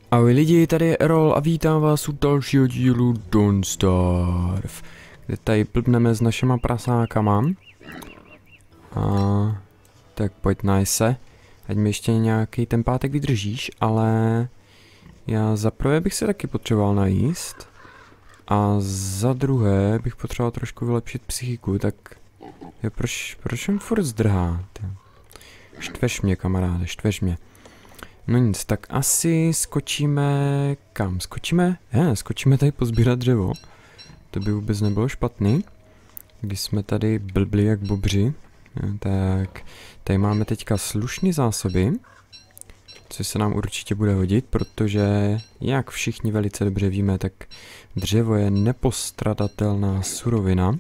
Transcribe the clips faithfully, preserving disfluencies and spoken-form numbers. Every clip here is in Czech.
Ahoj lidi, tady je Errol a vítám vás u dalšího dílu Don't Starve, kde tady blbneme s našima prasákama. A tak pojď najse, ať mi ještě nějaký ten pátek vydržíš, ale já za prvé bych se taky potřeboval najíst a za druhé bych potřeboval trošku vylepšit psychiku, tak jo, proč, proč mi furt zdrhá? Štveš mě, kamaráde, štveš mě. No nic, tak asi skočíme, kam skočíme? He, skočíme tady pozbírat dřevo. To by vůbec nebylo špatný. Když jsme tady blbli jak bobři, tak tady máme teďka slušné zásoby, což se nám určitě bude hodit, protože jak všichni velice dobře víme, tak dřevo je nepostradatelná surovina.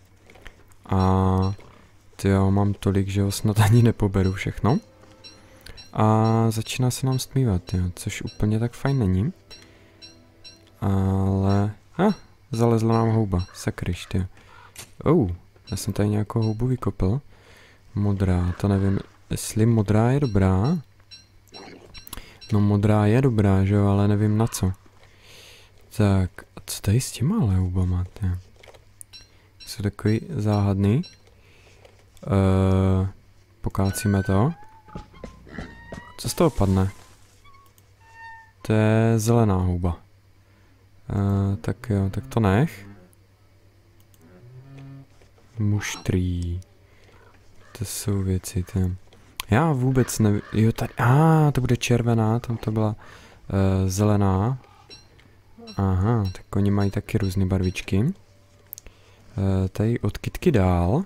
A tyjo, mám tolik, že ho snad ani nepoberu všechno. A začíná se nám stmívat, jo, což úplně tak fajn není. Ale... Ha, zalezla nám houba, sakryš, ty. Oh, já jsem tady nějakou houbu vykopl. Modrá, to nevím, jestli modrá je dobrá. No modrá je dobrá, že jo, ale nevím na co. Tak, a co tady s těma ale houbama, ty? Jsou takový záhadný. Uh, pokácíme to. Co z toho padne? To je zelená houba. Uh, tak jo, tak to nech. Muštrý. To jsou věci, ty. Já vůbec nevím. Jo, tady. A, ah, to bude červená, tam to byla uh, zelená. Aha, tak oni mají taky různé barvičky. Uh, tady od kytky dál.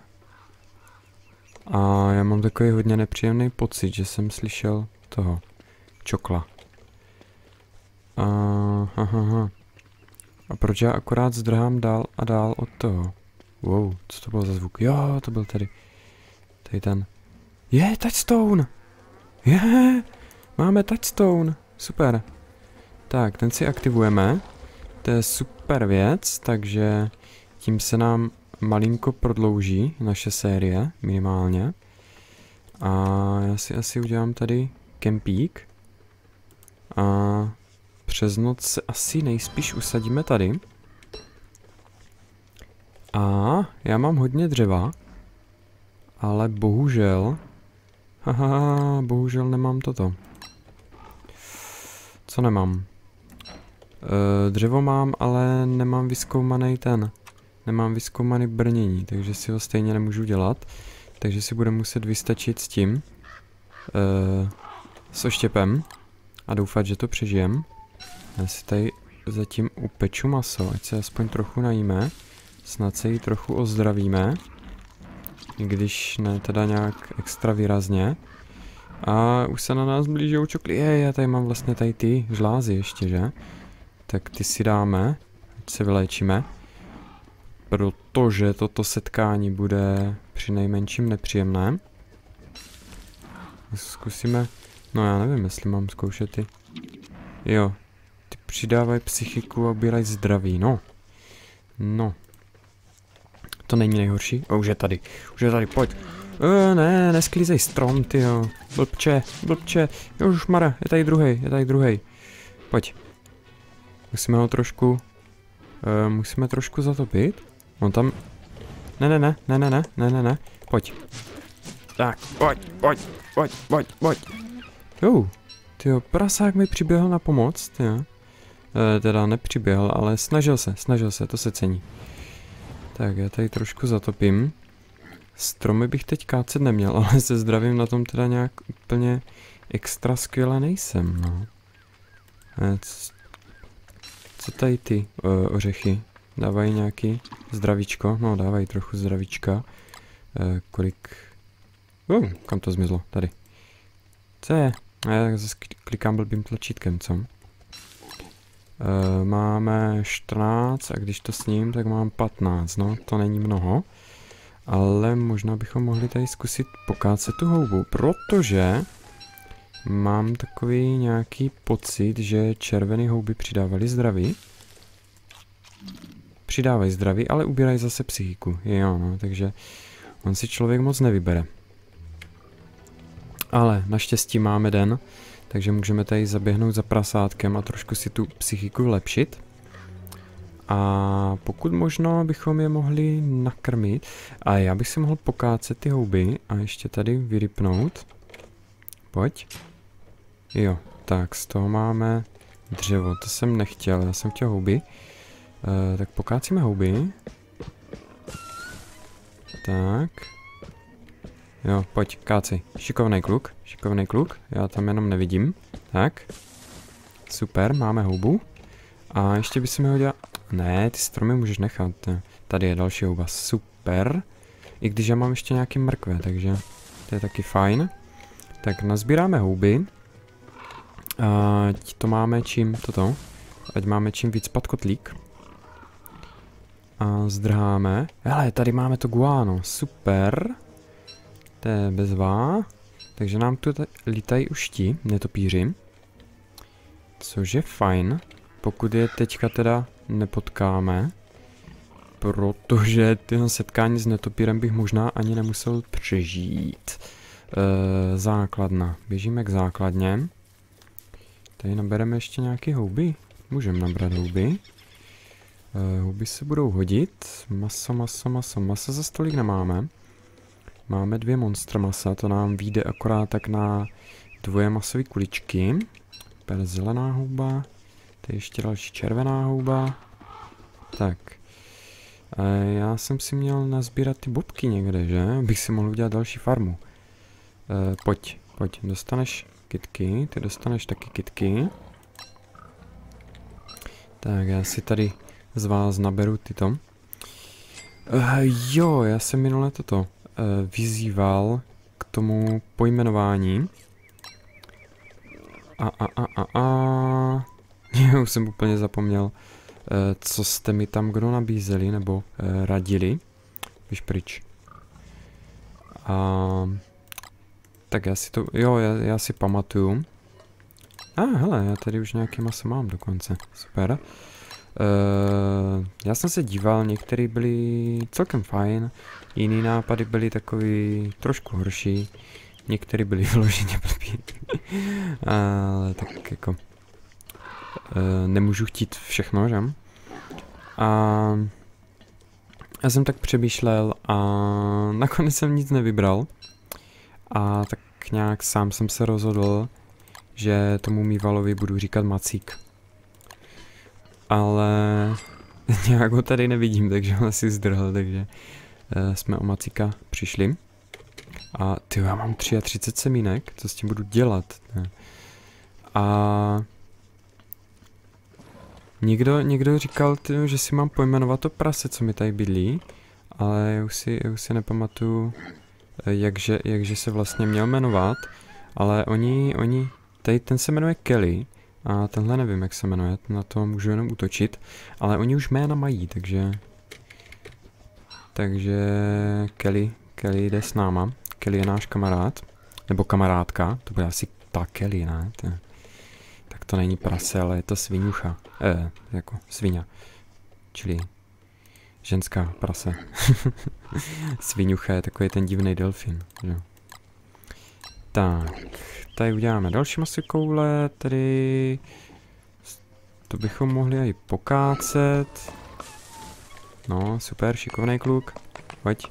A já mám takový hodně nepříjemný pocit, že jsem slyšel toho čokla. A, aha, a proč já akorát zdrhám dál a dál od toho? Wow, co to bylo za zvuk? Jo, to byl tady. Tady ten. Je, touchstone! Je, máme touchstone. Super. Tak, ten si aktivujeme. To je super věc, takže tím se nám malinko prodlouží naše série, minimálně. A já si asi udělám tady kempík. A přes noc se asi nejspíš usadíme tady. A já mám hodně dřeva. Ale bohužel... Haha, bohužel nemám toto. Co nemám? E, dřevo mám, ale nemám vyzkoumaný ten. Nemám vyzkoumaný brnění, takže si ho stejně nemůžu dělat. Takže si budeme muset vystačit s tím. E, s oštěpem. A doufat, že to přežijem. Já si tady zatím upeču maso, ať se aspoň trochu najíme. Snad se jí trochu ozdravíme. I když ne teda nějak extra výrazně. A už se na nás blíží čokly. Je, já tady mám vlastně tady ty žlázy ještě, že? Tak ty si dáme, ať se vyléčíme. Protože toto setkání bude přinejmenším nepříjemné. Zkusíme, no já nevím, jestli mám zkoušet ty. Jo, ty přidávají psychiku a ubírají zdraví, no. No. To není nejhorší. O, už je tady, už je tady, pojď. E, ne, nesklízej strom, tyjo. Blbče, blbče. Jožmara, je tady druhej, je tady druhej. Pojď. Musíme ho trošku, e, musíme trošku zatopit. On tam... Ne, ne, ne, ne, ne, ne, ne, ne, ne, pojď. Tak, pojď, pojď, pojď, pojď, pojď. Jo, tyjo, prasák mi přiběhl na pomoc, tyjo. E, teda nepřiběhl, ale snažil se, snažil se, to se cení. Tak, já tady trošku zatopím. Stromy bych teď kácet neměl, ale se zdravím na tom teda nějak úplně extra skvěle nejsem, no. E, co tady ty o, ořechy? Dávají nějaký zdravíčko? No, dávají trochu zdravíčka. E, kolik... Uh, kam to zmizlo? Tady. Co je? Já zase klikám blbým tlačítkem, co? E, máme čtrnáct a když to sním, tak mám patnáct. No, to není mnoho. Ale možná bychom mohli tady zkusit pokácet tu houbu, protože mám takový nějaký pocit, že červené houby přidávaly zdraví. Přidávají zdraví, ale ubírají zase psychiku. Jo, no, takže on si člověk moc nevybere. Ale naštěstí máme den, Takže můžeme tady zaběhnout za prasátkem a trošku si tu psychiku lepšit. A pokud možno bychom je mohli nakrmit. A já bych si mohl pokácet ty houby a ještě tady vyrypnout. Pojď. Jo, tak z toho máme dřevo, to jsem nechtěl, já jsem chtěl houby. Uh, tak pokácíme houby. Tak. Jo, pojď, káci. Šikovnej kluk, šikovnej kluk, já tam jenom nevidím. Tak. Super, máme houbu. A ještě by se mi hodila... Ne, ty stromy můžeš nechat. Tady je další houba, super. I když já mám ještě nějaký mrkve, takže to je taky fajn. Tak nazbíráme houby. Ať to máme čím, toto. Ať máme čím víc spat kotlík. A zdrháme. Hele, tady máme to guano, super. To je bezvá. Takže nám tu lítají už ti netopíři. Což je fajn. Pokud je teďka teda nepotkáme. Protože tyhle setkání s netopírem bych možná ani nemusel přežít. E, základna. Běžíme k základně. Tady nabereme ještě nějaké houby. Můžeme nabrat houby. E, houby se budou hodit. Maso, maso, maso. Masa za stolik nemáme. Máme dvě monster masa. To nám vyjde akorát tak na dvoje masové kuličky. Per zelená houba. Tady ještě další červená houba. Tak. E, já jsem si měl nazbírat ty bobky někde, že? Abych si mohl udělat další farmu. E, pojď, pojď. Dostaneš kytky. Ty dostaneš taky kytky. Tak, já si tady z vás naberu tyto. Uh, jo, já jsem minule toto uh, vyzýval k tomu pojmenování. A, a, a, a, a. Já už jsem úplně zapomněl, uh, co jste mi tam kdo nabízeli, nebo uh, radili. Víš pryč. A... Tak já si to, jo, já, já si pamatuju. A ah, hele, já tady už nějaké maso mám dokonce, super. Uh, já jsem se díval, některé byly celkem fajn, jiný nápady byly takový trošku horší, některé byly vyloženě blbý. Ale tak jako uh, nemůžu chtít všechno, že? A já jsem tak přemýšlel a nakonec jsem nic nevybral. A tak nějak sám jsem se rozhodl, že tomu mývalovi budu říkat Macík. Ale nějak ho tady nevidím, takže ho asi zdrhl, takže uh, jsme o Macíka přišli. A tyjo, já mám třicet tři semínek, co s tím budu dělat? Ne. A někdo, někdo říkal, tyjo, že si mám pojmenovat to prase, co mi tady bydlí, ale já už si, já už si nepamatuju, jakže, jakže se vlastně měl jmenovat, ale oni, oni, tady ten se jmenuje Kelly a tenhle nevím, jak se jmenuje, na to můžu jenom útočit, ale oni už jména mají, takže, takže Kelly, Kelly jde s náma, Kelly je náš kamarád, nebo kamarádka, to bude asi ta Kelly, ne? To, tak to není prase, ale je to svinucha, eh, jako svině, čili ženská prase. Svinucha je takový ten divný delfin, že? Tak, tady uděláme další masy koule, tady to bychom mohli i pokácet. No, super, šikovnej kluk, pojď.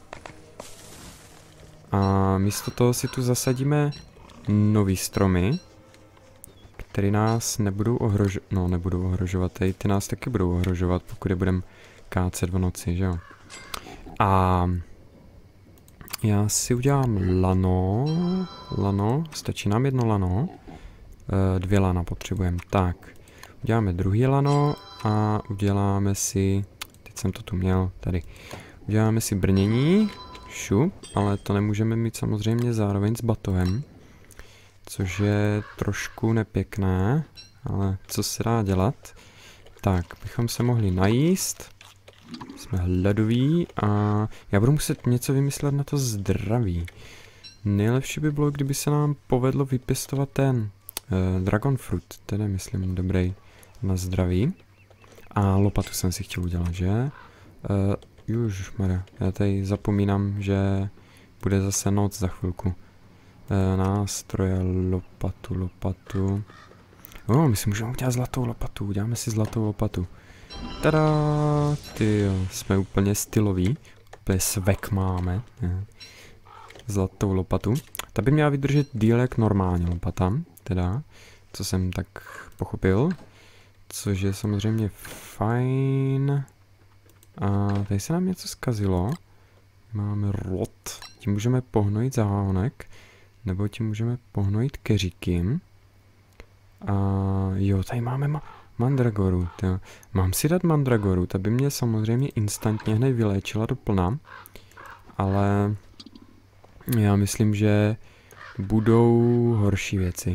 A místo toho si tu zasadíme nový stromy, které nás nebudou ohrožovat, no nebudou ohrožovat, tady ty nás taky budou ohrožovat, pokud je budeme kácet v noci, že jo. A já si udělám lano, lano, stačí nám jedno lano, e, dvě lana potřebujeme, tak. Uděláme druhý lano a uděláme si, teď jsem to tu měl, tady. Uděláme si brnění, šup, ale to nemůžeme mít samozřejmě zároveň s batohem, což je trošku nepěkné, ale co se dá dělat. Tak, bychom se mohli najíst. Jsme hladoví a já budu muset něco vymyslet na to zdraví. Nejlepší by bylo, kdyby se nám povedlo vypěstovat ten uh, dragon fruit, ten je myslím dobrý na zdraví. A lopatu jsem si chtěl udělat, že? Uh, Ježišmarja, já tady zapomínám, že bude zase noc za chvilku. E, nástroje, lopatu, lopatu. O, my si můžeme udělat zlatou lopatu, uděláme si zlatou lopatu. Tada, tyjo, jsme úplně styloví, úplně svek máme. Je. Zlatou lopatu. Ta by měla vydržet díl jak normálně lopata, teda, co jsem tak pochopil. Což je samozřejmě fajn. A tady se nám něco zkazilo. Máme rod. Tím můžeme pohnojit záhonek. Nebo tím můžeme pohnojit keříky. A jo, tady máme ma mandragoru. Tyjo. Mám si dát mandragoru, ta by mě samozřejmě instantně hned vyléčila doplna. Ale já myslím, že budou horší věci.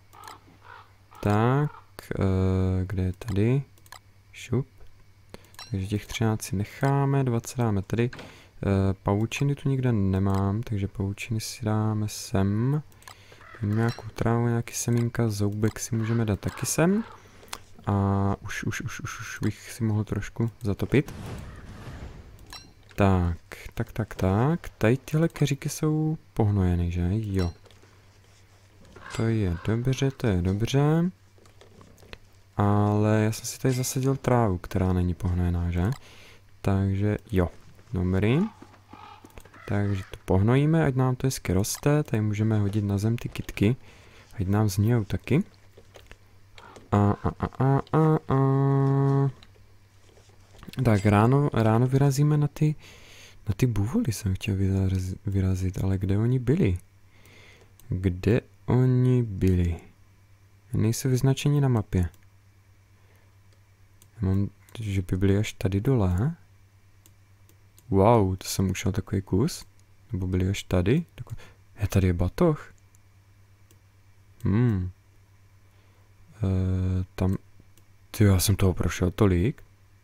Tak, e, kde je tady? Šup. Takže těch třináct si necháme, dvacet dáme tady. E, pavučiny tu nikde nemám, takže pavučiny si dáme sem. Mám nějakou trávu, nějaký semínka, zoubek si můžeme dát taky sem. A už, už, už, už, už bych si mohl trošku zatopit. Tak, tak, tak, tak. Tady tyhle keříky jsou pohnojeny, že? Jo. To je dobře, to je dobře. Ale já jsem si tady zasadil trávu, která není pohnojená, že? Takže jo, dobrý. Takže to pohnojíme, ať nám to hezky roste. Tady můžeme hodit na zem ty kytky. Ať nám zníjou taky. A, a, a, a, a, a. Tak ráno, ráno vyrazíme na ty, na ty bůvoly jsem chtěl vyrazit, ale kde oni byli? Kde oni byli? Nejsou vyznačeni na mapě. Já mám, že by byli až tady dole. Wow, to jsem ušel takový kus. Nebo byli až tady. Je tady je batoh. Hmm. E, tam. Tyjo, já jsem toho prošel tolik.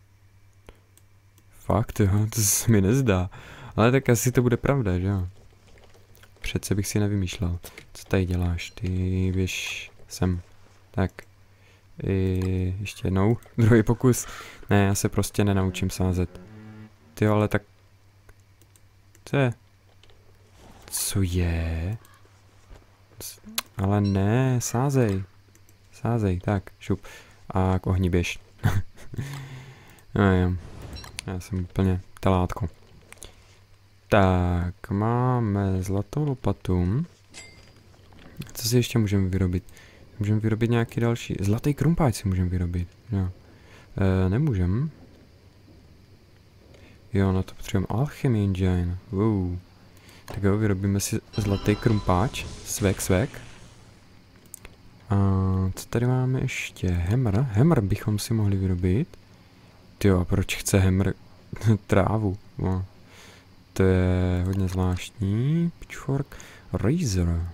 Fakt, jo, to se mi nezdá. Ale tak asi to bude pravda, že jo? Přece bych si nevymýšlel. Co tady děláš? Ty běž sem. Tak. I ještě jednou. Druhý pokus. Ne, já se prostě nenaučím sázet. Ty ale tak... Co je? Co je? Ale ne, sázej. Sázej, tak, šup. A k ohni běž. No jo. Já jsem úplně telátko. Tak, máme zlatou lopatu. Co si ještě můžeme vyrobit? Můžeme vyrobit nějaký další. Zlatý krumpáč si můžeme vyrobit. Jo. E, nemůžeme. Jo, na to potřebujeme alchemy engine. Wow. Tak jo, vyrobíme si zlatý krumpáč. Svek, svek. A co tady máme ještě? Hammer. Hammer bychom si mohli vyrobit. Tyjo, a proč chce hammer trávu? No. To je hodně zvláštní. Pitchfork. Razor.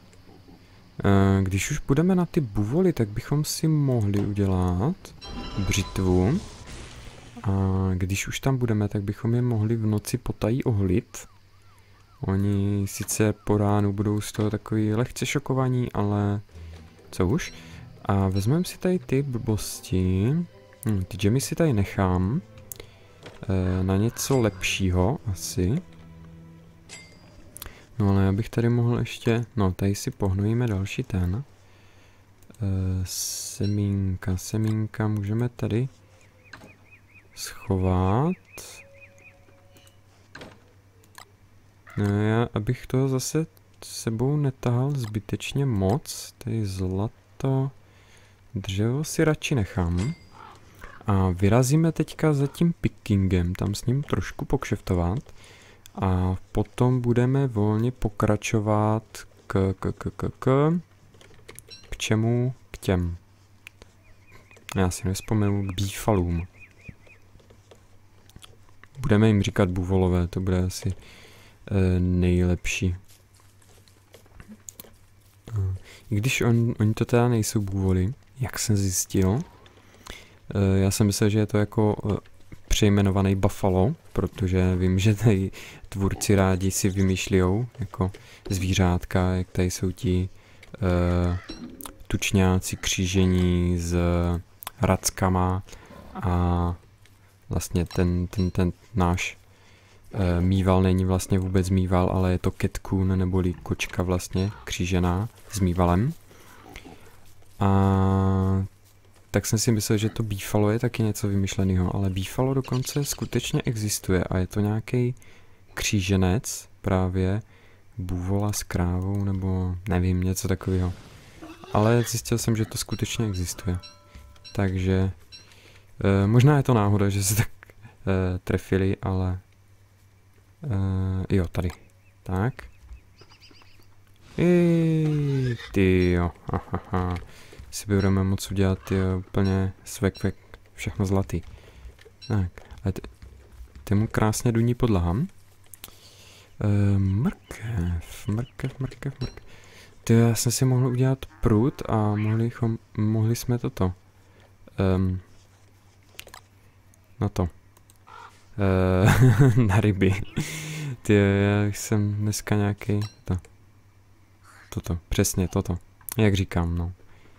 Když už půjdeme na ty buvoly, tak bychom si mohli udělat břitvu. A když už tam budeme, tak bychom je mohli v noci potají ohlit. Oni sice po ránu budou z toho takový lehce šokovaní, ale co už. A vezmeme si tady ty blbosti. Hm, ty džemy si tady nechám. E, na něco lepšího asi. No ale já bych tady mohl ještě, no tady si pohnojíme další ten. E, semínka, semínka můžeme tady schovat. No já, abych toho zase sebou netahal zbytečně moc, tady zlato, dřevo si radši nechám. A vyrazíme teďka za tím pickingem, tam s ním trošku pokšeftovat. A potom budeme volně pokračovat k, k, k, k, k, k čemu? K těm. Já si nevzpomenu, k býfalům. Budeme jim říkat buvolové, to bude asi e, nejlepší. I když on, oni to teda nejsou bůvoly, jak jsem zjistil. E, já jsem myslel, že je to jako e, přejmenovaný buffalo, protože vím, že tady tvůrci rádi si vymýšlijou jako zvířátka, jak tady jsou ti e, tučňáci křížení s rackama a vlastně ten, ten, ten náš E, mýval není vlastně vůbec mýval, ale je to cat coon, neboli kočka vlastně, křížená s mývalem. A tak jsem si myslel, že to býfalo je taky něco vymyšleného, ale býfalo dokonce skutečně existuje a je to nějaký kříženec právě bůvola s krávou nebo nevím, něco takového. Ale zjistil jsem, že to skutečně existuje. Takže e, možná je to náhoda, že se tak e, trefili, ale e, jo, tady. Tak. I ty jo, hahaha. Si budeme moc udělat jo, úplně svek, vek, všechno zlatý. Tak, a ty mu krásně duní podlahám. E, mrkev, mrkev, mrkev, mrkev. Ty, já jsem si mohl udělat prut a mohli, chom, mohli jsme toto. Um, na to. Uh, na ryby. Ty, já jsem dneska nějaký. To. Toto, přesně toto. Jak říkám, no.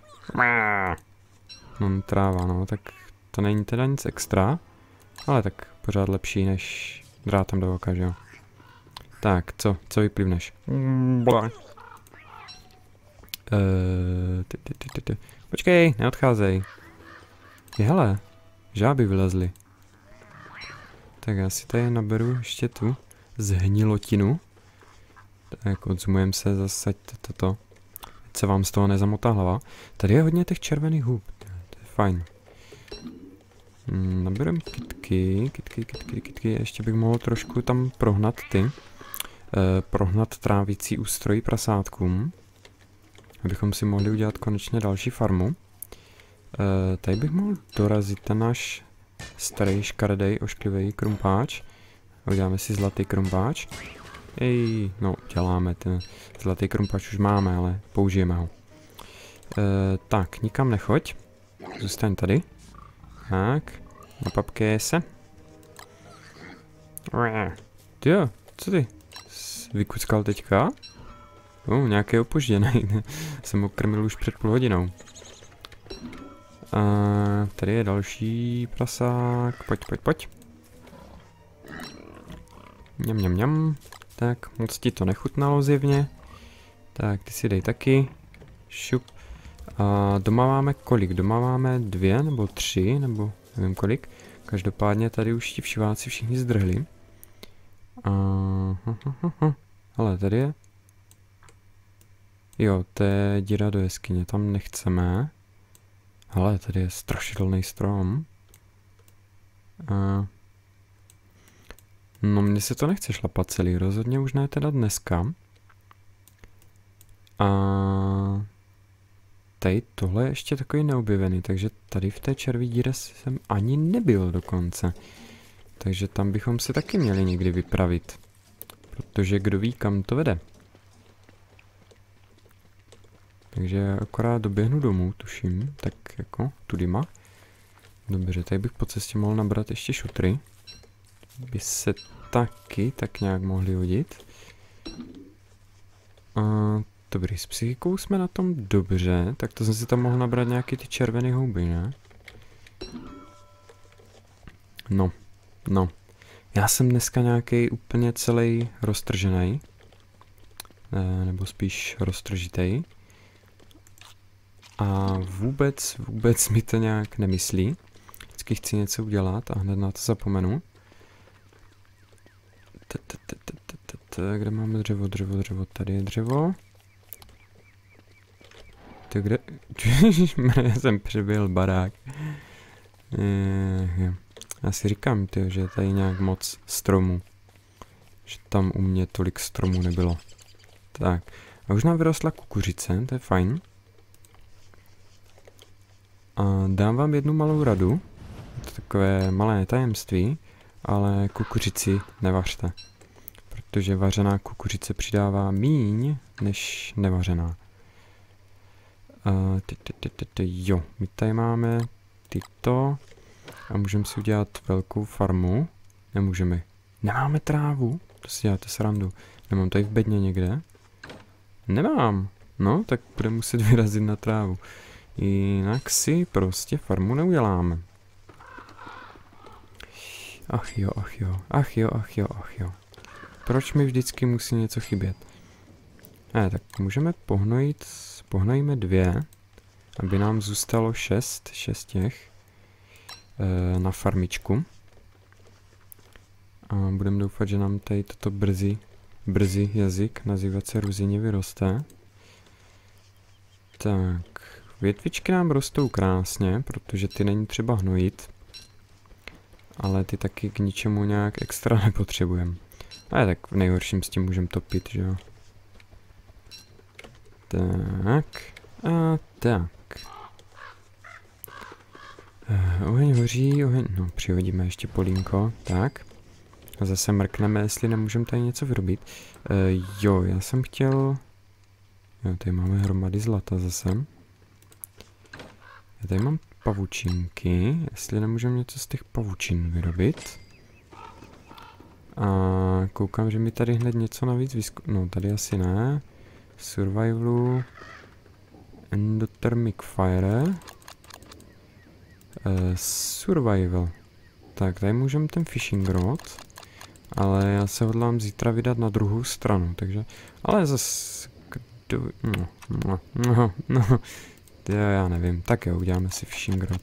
No, tráva, no, tak to není teda nic extra, ale tak pořád lepší, než drátem do oka, že jo. Tak, co, co vyplivneš? Bla. Uh, ty, ty, ty, ty, ty. Počkej, neodcházej. Je, hele, žáby vylezly. Tak já si tady naberu ještě tu zhnilotinu. Tak odzumujem se zase toto. Ať se vám z toho nezamotá hlava. Tady je hodně těch červených hub. To je fajn. Hmm, naberem kytky, kytky, kytky, kytky. Ještě bych mohl trošku tam prohnat ty. Uh, prohnat trávicí ústroj prasátkům. Abychom si mohli udělat konečně další farmu. Uh, tady bych mohl dorazit ten náš starý škaredej ošklivý krumpáč. Uděláme si zlatý krumpáč. Ej, no, děláme ten zlatý krumpáč už máme, ale použijeme ho. Uh, tak, nikam nechoď. Zůstaň tady. Tak, napapkej se. Tyjo, co ty? Vykuckal teďka? Oh, nějaký opožděný. Jsem ho krmil už před půl hodinou. A tady je další prasák. Pojď, pojď, pojď. Mňam, mňam, mňam. Tak, moc ti to nechutnalo zjevně. Tak, ty si dej taky. Šup. A doma máme kolik? Doma máme dvě nebo tři, nebo nevím kolik. Každopádně tady už ti všiváci všichni zdrhli. A... Hele, tady je... Jo, to je díra do jeskyně, tam nechceme. Hele, tady je strašidelný strom. A... No, mně se to nechce šlapat celý, rozhodně už ne teda dneska. A... Tady tohle je ještě takový neobjevený, takže tady v té červí díře jsem ani nebyl dokonce. Takže tam bychom se taky měli někdy vypravit. Protože kdo ví, kam to vede. Takže akorát doběhnu domů, tuším, tak jako tudyma. Dobře, tady bych po cestě mohl nabrat ještě šutry. By se taky tak nějak mohli hodit. A, dobrý, s psychikou jsme na tom dobře, tak to jsem si tam mohl nabrat nějaký ty červené houby, ne? No, no. Já jsem dneska nějaký úplně celý roztržený. Ne, nebo spíš roztržitej. A vůbec, vůbec mi to nějak nemyslí. Vždycky chci něco udělat a hned na to zapomenu. Kde máme dřevo, dřevo, dřevo? Tady je dřevo. To kde? Já jsem přebyl barák. Já si říkám, tyjo, že je tady nějak moc stromů. Že tam u mě tolik stromů nebylo. Tak. A už nám vyrostla kukuřice, to je fajn. A dám vám jednu malou radu. Je to takové malé tajemství, ale kukuřici nevařte. Protože vařená kukuřice přidává míň než nevařená. A ty, ty, ty, ty, ty, jo, my tady máme tyto a můžeme si udělat velkou farmu. Nemůžeme. Nemáme trávu? To si děláte srandu. Nemám tady v bedně někde? Nemám. No, tak budeme muset vyrazit na trávu. Jinak si prostě farmu neuděláme. Ach jo, ach jo, ach jo, ach jo, ach jo. Proč mi vždycky musí něco chybět? Ne, tak můžeme pohnojit, pohnojíme dvě, aby nám zůstalo šest, šest těch e, na farmičku. A budeme doufat, že nám tady toto brzy, brzy jazyk nazývat se Ruzině vyroste. Tak, větvičky nám rostou krásně, protože ty není třeba hnojit. Ale ty taky k ničemu nějak extra nepotřebujeme. Ale tak v nejhorším s tím můžeme topit, že jo. Tak. A tak. Uh, oheň hoří, oheň, no přihodíme ještě polínko, tak. A zase mrkneme, jestli nemůžeme tady něco vyrobit. Uh, jo, já jsem chtěl... Jo, tady máme hromady zlata zase. Já tady mám pavučinky, jestli nemůžeme něco z těch pavučin vyrobit. A koukám, že mi tady hned něco navíc vysko... No, tady asi ne. Survivalu. Endothermic fire. Uh, survival. Tak, tady můžeme ten fishing rod. Ale já se hodlám zítra vydat na druhou stranu, takže... Ale zase... Kdo... No, no, no, no. To já nevím. Tak jo, uděláme si fishing rod.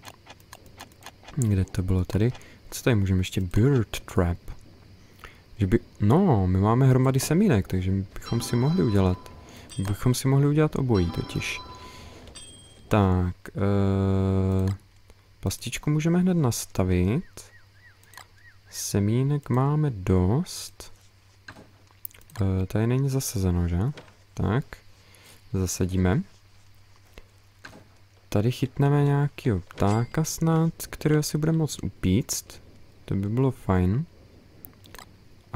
Kde to bylo tady? Co tady můžeme ještě? Bird trap. Že by... No, my máme hromady semínek, takže bychom si mohli udělat. Bychom si mohli udělat obojí totiž. Tak, uh, pastičku můžeme hned nastavit. Semínek máme dost. Uh, tady není zasazeno, že? Tak, zasadíme. Tady chytneme nějakýho ptáka snad, který asi bude moct upíct. To by bylo fajn. A...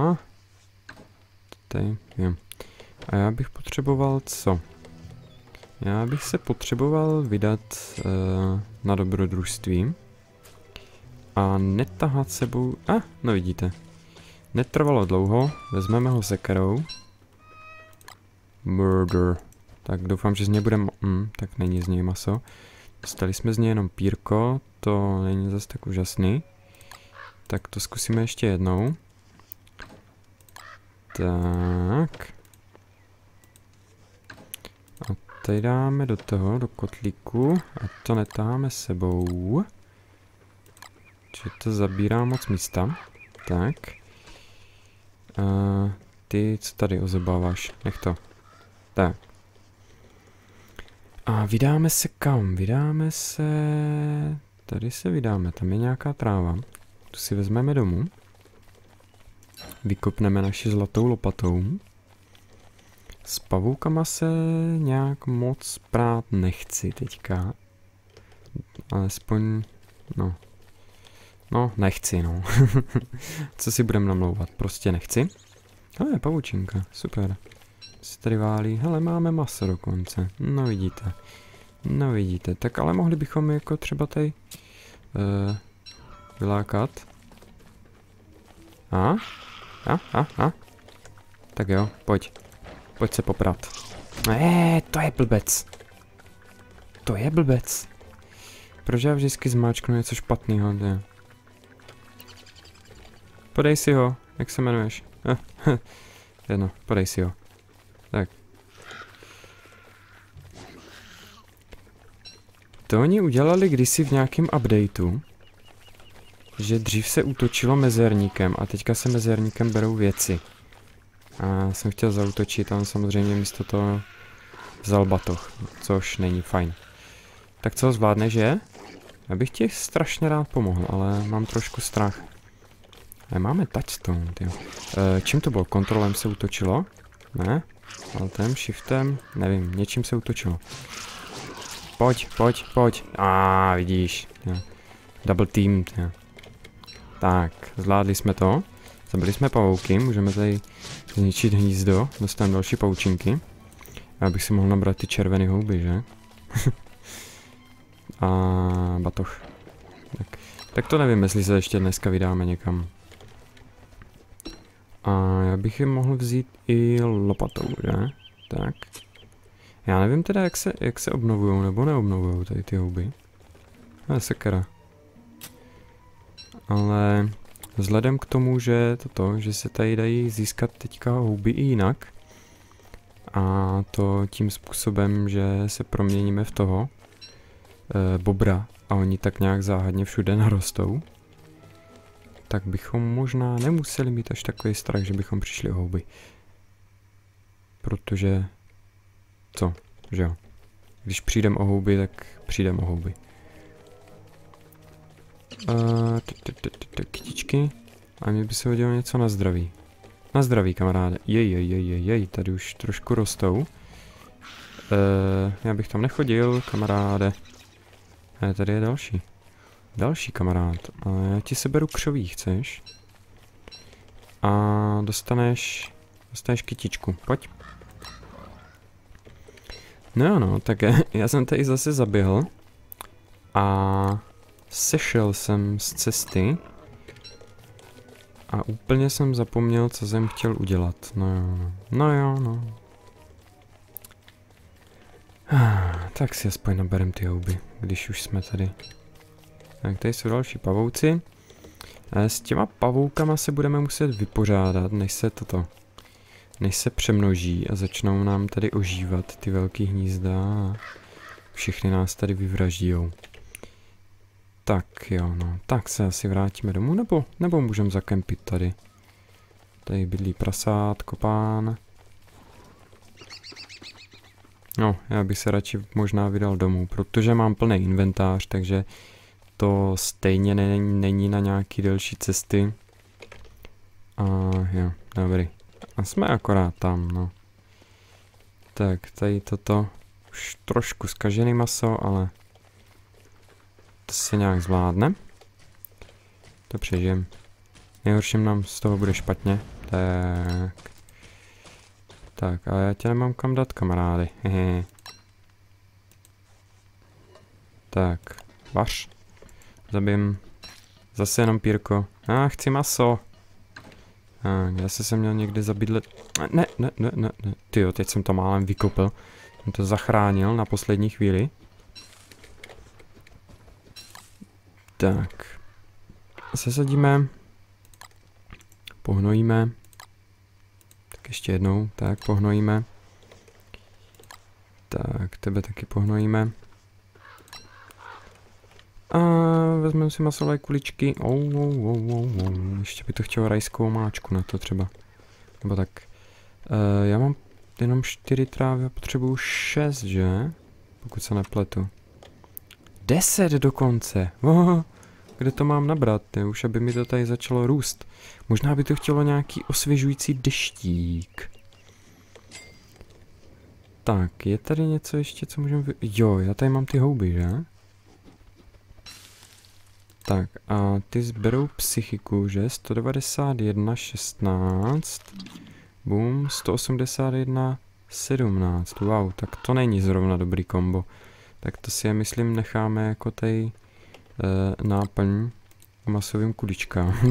Tady, jo. A já bych potřeboval co? Já bych se potřeboval vydat uh, na dobrodružství. A netahat sebou... A, ah, no vidíte. Netrvalo dlouho, vezmeme ho sekerou. Murder. Tak doufám, že z něj bude... Mm, tak není z něj maso. Dostali jsme z něj jenom pírko, to není zase tak úžasný. Tak to zkusíme ještě jednou. Tak. A tady dáme do toho, do kotlíku. A to netáháme sebou. Že to zabírá moc místa. Tak. A ty, co tady ozobáváš? Nech to. Tak. A vydáme se kam? Vydáme se... Tady se vydáme, tam je nějaká tráva. Tu si vezmeme domů. Vykopneme naši zlatou lopatou. S pavoukama se nějak moc prát nechci teďka. Alespoň, no. No, nechci, no. Co si budeme namlouvat? Prostě nechci. Ale pavučinka, super. Se tady válí. Hele, máme maso dokonce. No vidíte. No vidíte. Tak ale mohli bychom jako třeba tady uh, vylákat. A? A? A? A? Tak jo, pojď. Pojď se poprat. Eee, to je blbec. To je blbec. Proč já vždycky zmáčknu něco špatného? Ne? Podej si ho. Jak se jmenuješ? Jedno, podej si ho. Tak. To oni udělali kdysi v nějakém updateu, že dřív se útočilo mezerníkem a teďka se mezerníkem berou věci. A jsem chtěl zaútočit, tam samozřejmě místo toho vzal batoh, což není fajn. Tak co, zvládneš je? Já bych ti strašně rád pomohl, ale mám trošku strach. Ale máme touchstone, tyjo. E, čím to bylo? Kontrolem se útočilo? Ne? Altem, shiftem? Nevím, něčím se útočilo. Pojď, pojď, pojď. A vidíš. Jo. Double team. Jo. Tak, zvládli jsme to. Zabili jsme pavouky, můžeme tady zničit hnízdo, dostaneme další paučinky. Já bych si mohl nabrat ty červené houby, že? A batoh. Tak. tak to nevím, jestli se ještě dneska vydáme někam. A já bych je mohl vzít i lopatou, že? Tak. Já nevím teda, jak se, jak se obnovujou nebo neobnovují tady ty houby. Ale sekera. Ale vzhledem k tomu, že toto, že se tady dají získat teďka houby i jinak, a to tím způsobem, že se proměníme v toho e, bobra a oni tak nějak záhadně všude narostou, tak bychom možná nemuseli mít až takový strach, že bychom přišli o houby. Protože, co, že jo, když přijdem o houby, tak přijdem o houby. Kytičky. A mě by se hodilo něco na zdraví. Na zdraví, kamaráde. Jej, jej, jej, jej, jej, tady už trošku rostou. Uh, já bych tam nechodil, kamaráde. A tady je další. Další kamarád. A já ti seberu křoví, chceš? A dostaneš... Dostaneš kytičku. Pojď. No no, tak já jsem tady zase zaběhl. A... Sešel jsem z cesty. A úplně jsem zapomněl, co jsem chtěl udělat. No jo, no. No jo, no. Tak si aspoň naberem ty houby, když už jsme tady. Tak tady jsou další pavouci. S těma pavoukama se budeme muset vypořádat, než se toto, než se přemnoží a začnou nám tady ožívat ty velký hnízda a všichni nás tady vyvraždijou. Tak jo, no, tak se asi vrátíme domů, nebo, nebo můžeme zakempit tady. Tady bydlí prasátko pán. No, já bych se radši možná vydal domů, protože mám plný inventář, takže to stejně není, není na nějaký delší cesty. A jo, dobrý. A jsme akorát tam, no. Tak, tady toto už trošku zkažený maso, ale to se nějak zvládne. To přežijem. Nejhorším nám z toho bude špatně. Tak. Tak, ale já tě nemám kam dát, kamarády. Hehe. Tak, vař. Zabijím. Zase jenom pírko. A ah, chci maso. Tak, já jsem měl někde zabydlet. Ne, ne, ne, ne, ne. Tyjo, teď jsem to málem vykopl. Jsem to zachránil na poslední chvíli. Tak. Zasadíme. Pohnojíme. Tak ještě jednou. Tak, pohnojíme. Tak, tebe taky pohnojíme. A vezmeme si masolé kuličky. Oh, oh, oh, oh, oh. Ještě by to chtělo rajskou máčku na to třeba. Nebo tak. Uh, já mám jenom čtyři trávy a potřebuju šest, že? Pokud se nepletu. Deset dokonce. Oh, kde to mám nabrat? Ne? Už aby mi to tady začalo růst. Možná by to chtělo nějaký osvěžující deštík. Tak, je tady něco ještě, co můžeme vy... Jo, já tady mám ty houby, že? Tak, a ty zberou psychiku, že? sto devadesát jedna šestnáct. Boom, sto osmdesát jedna sedmnáct. Wow, tak to není zrovna dobrý kombo. Tak to si je, myslím, necháme jako tady e, náplň masovým kuličkám.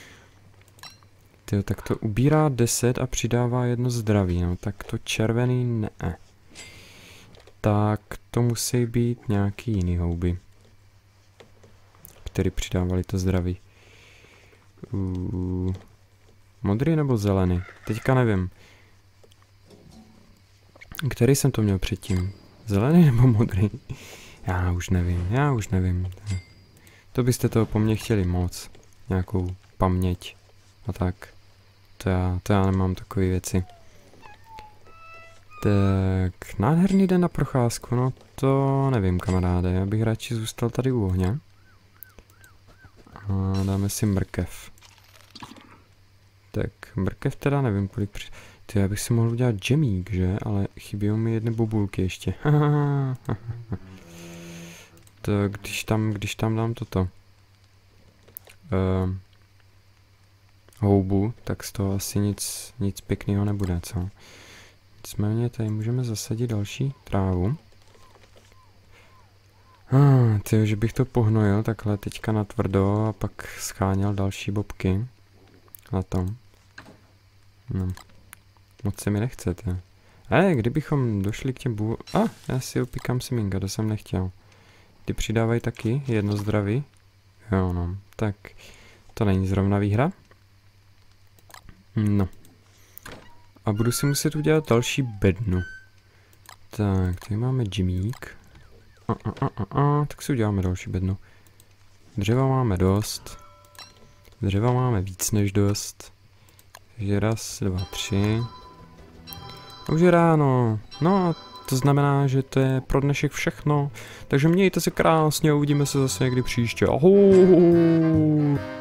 Tyjo, tak to ubírá deset a přidává jedno zdraví, no tak to červený ne. Tak to musí být nějaký jiný houby, který přidávali to zdraví. Uh, modrý nebo zelený? Teďka nevím. Který jsem to měl předtím? Zelený nebo modrý? Já už nevím, já už nevím. To byste toho po mně chtěli moc. Nějakou paměť a tak. To já, to já nemám takové věci. Tak, nádherný den na procházku, no to nevím, kamaráde. Já bych radši zůstal tady u ohně. A dáme si mrkev. Tak, mrkev teda nevím, kolik při... Ty, já bych si mohl udělat džemík, že? Ale chybí mi jedny bobulky ještě. To když tam, když tam dám toto. Uh, houbu, tak z toho asi nic, nic pěkného nebude, co? Nicméně tady můžeme zasadit další trávu. Ah, tyjo, že bych to pohnojil takhle teďka na tvrdo a pak scháněl další bobky na tom. No. Moc se mi nechcete. Ale kdybychom došli k těm bů... A, ah, já si opíkám semínka, to jsem nechtěl. Ty přidávají taky jedno zdraví? Jo no, tak to není zrovna výhra. No. A budu si muset udělat další bednu. Tak, tady máme džemík. A, a, a, a, a, tak si uděláme další bednu. Dřeva máme dost. Dřeva máme víc než dost. Takže raz, dva, tři. A už je ráno. No a to znamená, že to je pro dnešek všechno. Takže mějte se krásně a uvidíme se zase někdy příště. Ahoj!